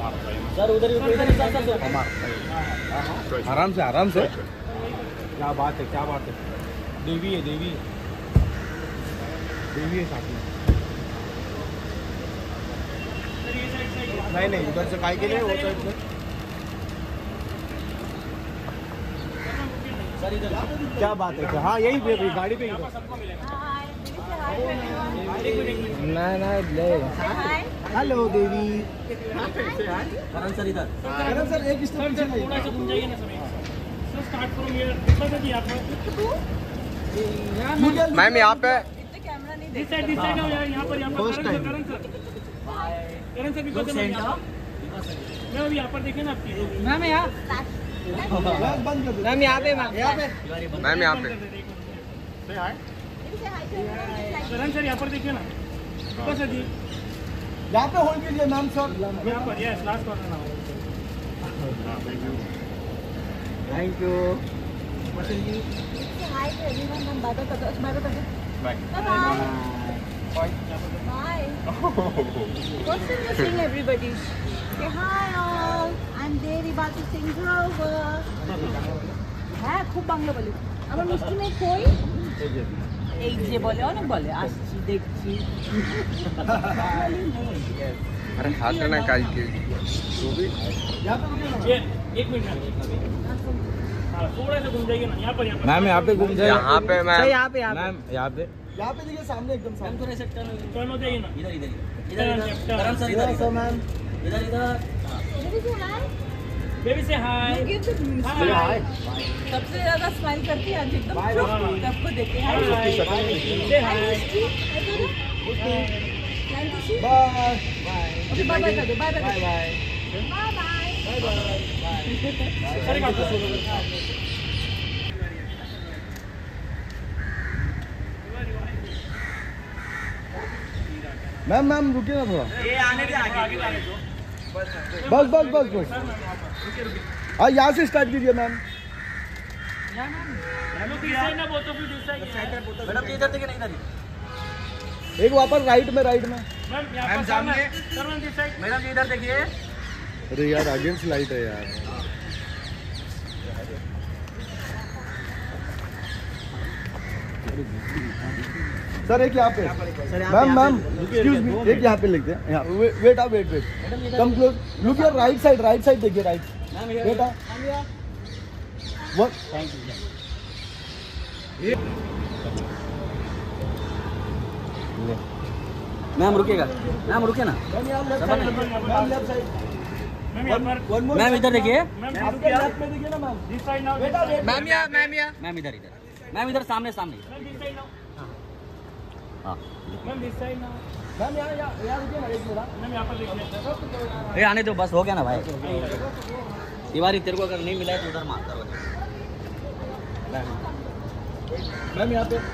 Sir उधर आराम से आराम से। क्या बात है, क्या बात है। देवी है, देवी है, देवी है साथ में। नहीं नहीं, उधर से काय के लिए वो तो क्या बात है। हाँ यही गाड़ी पे ही। हेलो देवी। करण सर इधर। करण सर एक स्टेप पीछे नहीं। थोड़ा सा घूम जाइए ना समय। Start from here. कितना सा दिया आपने? मैम यहाँ पे दिस साइड आओ यार, यहाँ पर करण सर बिकॉज़ मैं अभी यहाँ पर देखे ना आपकी। मैम यहाँ मैम यहाँ पे मैम यहाँ पे करण सर यहाँ पर देखिए ना। बिकॉज़ जी यहाँ पे होल्ड कीजिए मैम सर। यहाँ पर यस लास्ट कॉर्नर ना। Thank you. Hi to everyone. I'm bye bye. Bye. What's in the thing, everybody? Say hi all. I'm Devi Batu Singh Grover. হ্যাঁ খুব বাংলা বলি। আমার মিষ্টি মেয়ে কই? এই যে বলে অনেক বলে আসছি দেখছি। अरे हाथ में ना काई के ये एक मिनट हाँ थोड़ा सा घूम जाइए ना। यहाँ पर मैम यहाँ पे घूम जाइए। यहाँ पे मैम मैम यहाँ पे देखिए सामने एकदम सामने। थोड़ा सा टर्न हो जाइए ना। इधर करण सर इधर मैम इधर बेबी से हाय। हाय। सबसे ज्यादा स्माइल करती है आज एकदम सबको देख के। हाय से hi. Bye okay bye bye कर दो। बाय बाय बाय बाय अरे बात मैम मैम रुकिए ना थोड़ा। ये आने दे आगे दो। बस बस बस बस हाँ यहाँ से स्टार्ट कीजिए मैम। मैडम इधर देखिए ना इधर एक वापस राइट में मैम सामने मैडम जी इधर देखिए। अरे यार अगेंस्ट लाइट है यार। सर एक यहाँ पे मैम एक्सक्यूज मी एक यहाँ पे लिखते हैं। यहाँ वेट आप wait come close look your right side देखिए राइट वेट आप व्हाट थैंक यू। मैम रुकिएगा मैम रुकिए ना। मैम इधर देखिए। मैम इधर मैम इधर सामने हाँ ये आने दो बस हो गया ना भाई। तिवारी तेरे को अगर नहीं मिला है तो उधर मारता रहो। मैम यहाँ पे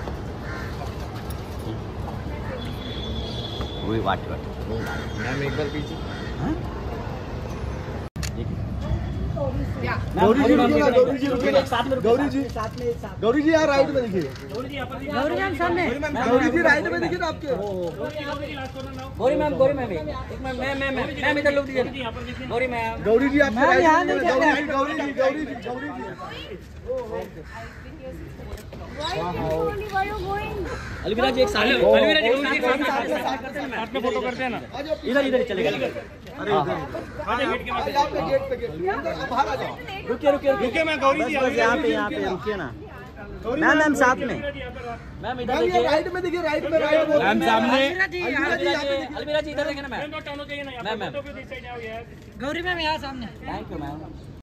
वही वाट मैम एक बार पीछे। गौरी जी गौरी जी यहाँ राइट में देखिए। गौरी मैम सामने। गौरी जी राइट में देखिए ना आपके। गौरी मैम एक मैम इधर लोग दीजिए ना। गौरी जी आप गौरी जी अलविरा जी एक साथ में फोटो करते हैं ना। इधर चलेगा। रुकिए मैं गौरी जी यहाँ पे रुकिए ना। मैम साथ में मैम इधर देखिए राइट में देखिए राइट में मैम सामने। अलविरा जी इधर देखें ना मैम। मैम गौरी मैम यहाँ सामने। Thank you ma'am.